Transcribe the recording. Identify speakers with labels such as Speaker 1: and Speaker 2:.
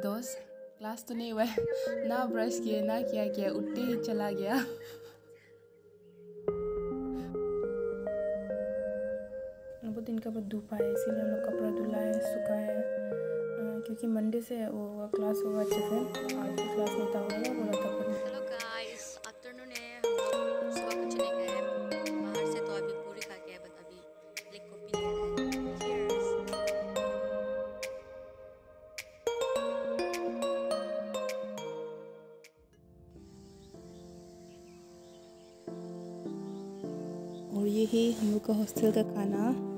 Speaker 1: दोस्त क्लास तो नहीं हुआ है, ना ब्रश किए ना किया उठते ही चला गया। बहुत दिन के बाद धूप आया इसीलिए हम लोग कपड़ा धुलाए सुखाए, क्योंकि मंडे से वो क्लास होगा अच्छे से। आज भी क्लास नहीं था, होगा बोला था पर
Speaker 2: हेलो गाइस, आफ्टरनून है। हम लोग सुबह कुछ नहीं खाए बाहर से, तो अभी पूरी खा के है, बट अभी ब्लैक कॉफी ले रहा है। Cheers।
Speaker 1: और यही हम लोग का हॉस्टल का खाना।